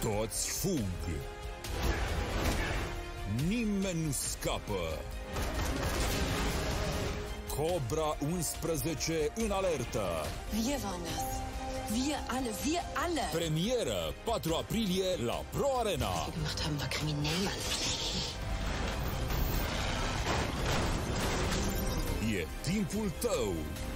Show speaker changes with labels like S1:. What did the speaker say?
S1: Toți fug. Nimeni nu scapă. Cobra 11 în alertă.
S2: Wir waren das. Wir alle.
S1: Premieră 4 aprilie la Pro Arena.
S2: Was wir gemacht haben, war kriminell, Mann.
S1: E timpul tău.